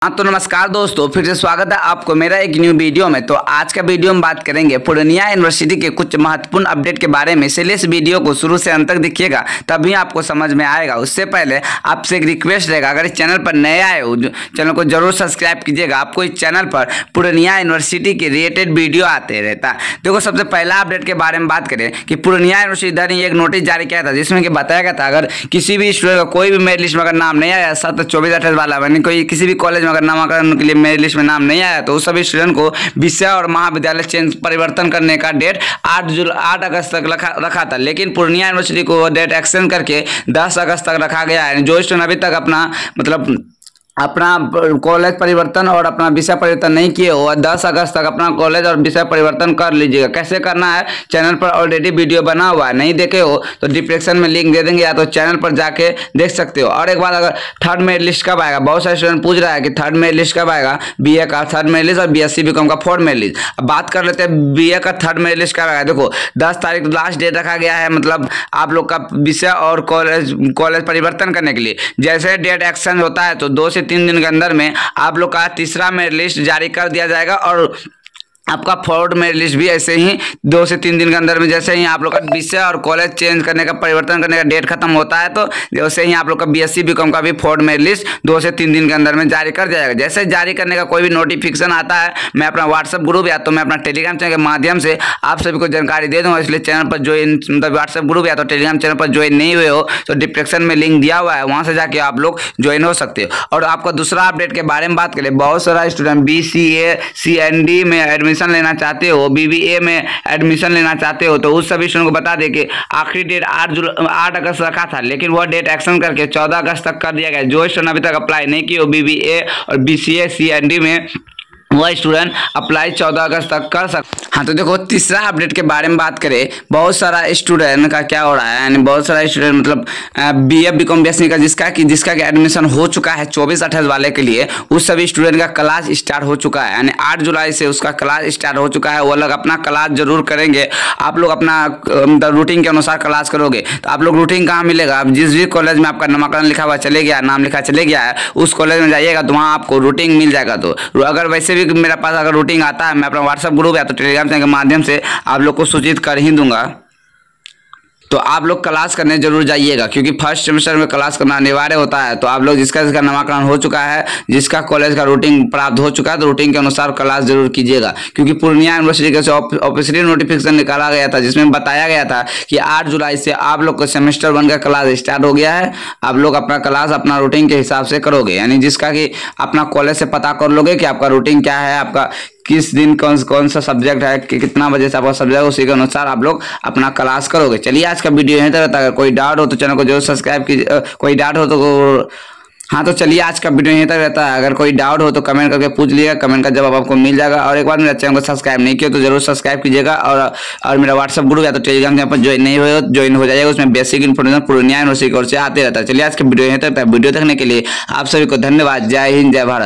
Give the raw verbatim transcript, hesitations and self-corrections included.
हाँ तो नमस्कार दोस्तों, फिर से स्वागत है आपको मेरा एक न्यू वीडियो में। तो आज का वीडियो में बात करेंगे पूर्णिया यूनिवर्सिटी के कुछ महत्वपूर्ण अपडेट के बारे में। इसलिए इस वीडियो को शुरू से अंत तक देखिएगा, तभी आपको समझ में आएगा। उससे पहले आपसे एक रिक्वेस्ट रहेगा, अगर इस चैनल पर नए आए हो चैनल को जरूर सब्सक्राइब कीजिएगा। आपको इस चैनल पर पूर्णिया यूनिवर्सिटी के रिलेटेड वीडियो आते रहता है। देखो, सबसे पहला अपडेट के बारे में बात करें कि पूर्णिया यूनिवर्सिटी ने एक नोटिस जारी किया था, जिसमें कि बताया गया था अगर किसी भी स्टूडेंट का कोई भी मेरिट लिस्ट में अगर नाम नहीं आया, सात चौबीस अट्ठाईस वाला यानी कोई किसी भी कॉलेज में अगर नामांकन के लिए मेरिट लिस्ट में नाम नहीं आया, तो उस सभी स्टूडेंट को विषय और महाविद्यालय चेंज परिवर्तन करने का डेट आठ जुलाई आठ अगस्त तक रखा रखा था। लेकिन पूर्णिया यूनिवर्सिटी को डेट एक्सटेंड करके दस अगस्त तक रखा गया है। जो स्टूडेंट अभी तक अपना मतलब अपना कॉलेज परिवर्तन और अपना विषय परिवर्तन नहीं किए हो, दस अगस्त तक अपना कॉलेज और विषय परिवर्तन कर लीजिएगा। कैसे करना है, चैनल पर ऑलरेडी वीडियो बना हुआ है, नहीं देखे हो तो डिस्क्रिप्शन में लिंक दे देंगे, या तो चैनल पर जाके देख सकते हो। और एक बात, अगर थर्ड मेरिट लिस्ट कब आएगा, बहुत सारे स्टूडेंट पूछ रहा है कि थर्ड मेरिट लिस्ट कब आएगा, बी ए का थर्ड मेरिट लिस्ट और B S C B com का फोर्थ मेरिट लिस्ट। अब बात कर लेते हैं बी ए का थर्ड मेरिट लिस्ट कब आएगा। देखो, दस तारीख लास्ट डेट रखा गया है, मतलब आप लोग का विषय और कॉलेज कॉलेज परिवर्तन करने के लिए। जैसे डेट एक्सचेंज होता है तो दो से तीन दिन के अंदर में आप लोग का तीसरा मेरिट लिस्ट जारी कर दिया जाएगा, और आपका फोर्थ मेरिट लिस्ट भी ऐसे ही दो से तीन दिन के अंदर में। जैसे ही आप लोग का विषय और कॉलेज चेंज करने का परिवर्तन करने का डेट खत्म होता है, तो वैसे ही आप लोग का बीएससी बीकॉम का भी फोर्थ मेरिट लिस्ट दो से तीन दिन के अंदर में जारी कर दिया जाएगा। जैसे जारी करने का कोई भी नोटिफिकेशन आता है, मैं अपना व्हाट्सएप ग्रुप या तो मैं अपना टेलीग्राम चैनल के माध्यम से आप सभी को जानकारी दे दूंगा। इसलिए चैनल पर ज्वाइन, मतलब व्हाट्सएप ग्रुप या तो टेलीग्राम चैनल पर ज्वाइन नहीं हुए हो तो डिस्क्रिप्शन में लिंक दिया हुआ है, वहाँ से जाके आप लोग ज्वाइन हो सकते हो। और आपका दूसरा अपडेट के बारे में बात करें, बहुत सारा student B C A C N D में एडमिशन लेना चाहते हो, बी बी ए में एडमिशन लेना चाहते हो, तो उस सभी स्टूडेंट को बता दें कि आखिरी डेट आठ जुलाई आठ अगस्त रखा था, लेकिन वह डेट एक्सटेंड करके चौदह अगस्त तक कर दिया गया। जो स्टूडेंट अभी तक अप्लाई नहीं किए हो बी बी ए और B C A C N D में, वह स्टूडेंट अप्लाई चौदह अगस्त तक कर सकते। हाँ तो देखो, तीसरा अपडेट के बारे में बात करें, बहुत सारा स्टूडेंट का क्या हो रहा है, यानी बहुत सारा स्टूडेंट मतलब B A B com B S C का जिसका कि जिसका कि एडमिशन हो चुका है चौबीस अट्ठाईस वाले के लिए, उस सभी स्टूडेंट का क्लास स्टार्ट हो चुका है। यानी आठ जुलाई से उसका क्लास स्टार्ट हो चुका है। वो लोग अपना क्लास जरूर करेंगे। आप लोग अपना मतलब रूटीन के अनुसार क्लास करोगे, तो आप लोग रूटीन कहाँ मिलेगा, आप जिस भी कॉलेज में आपका नामांकन लिखा हुआ चले गया, नाम लिखा चले गया है, उस कॉलेज में जाइएगा तो वहाँ आपको रूटीन मिल जाएगा। तो अगर वैसे भी मेरे पास अगर रूटीन आता है, मैं अपना व्हाट्सएप ग्रुप या तो टेलीग्राम चैनल के माध्यम से आप लोग को सूचित कर ही दूंगा। तो आप लोग क्लास करने जरूर जाइएगा, क्योंकि फर्स्ट सेमेस्टर में क्लास करना अनिवार्य होता है। तो आप लोग जिसका जिसका नामांकन हो चुका है, जिसका कॉलेज का रूटीन प्राप्त हो चुका है, तो रूटीन के अनुसार क्लास जरूर कीजिएगा। क्योंकि पूर्णिया यूनिवर्सिटी के ऑफिशियली नोटिफिकेशन निकाला गया था, जिसमें बताया गया था कि आठ जुलाई से आप लोग का सेमेस्टर वन का क्लास स्टार्ट हो गया है। आप लोग अपना क्लास अपना रूटीन के हिसाब से करोगे, यानी जिसका कि अपना कॉलेज से पता कर लोगे कि आपका रूटीन क्या है, आपका किस दिन कौन कौन सा सब्जेक्ट है, कि कितना बजे से आपका सब्जेक्ट है, उसी के अनुसार आप लोग अपना क्लास करोगे। चलिए, आज का वीडियो यहीं तक रहता है। अगर कोई डाउट हो तो चैनल को जरूर सब्सक्राइब कीजिए। कोई डाउट हो तो हाँ तो चलिए, आज का वीडियो यहीं तक रहता है। अगर कोई डाउट हो तो कमेंट करके पूछ लीजिएगा, कमेंट का जवाब आपको मिल जाएगा। और एक बार मेरे चैनल को सब्सक्राइब नहीं किया तो जरूर सब्सक्राइब कीजिएगा। और और मेरा व्हाट्सएप ग्रुप या तो टेलीग्राम चैनल पर ज्वाइन नहीं हुए ज्वाइन हो जाएगा। उसमें बेसिक इन्फॉर्मेशन पूर्णिया यूनिवर्सिटी की ओर से आते रहता है। चलिए, आज के वीडियो यहीं तक रहता है। वीडियो देखने के लिए आप सभी को धन्यवाद। जय हिंद, जय भारत।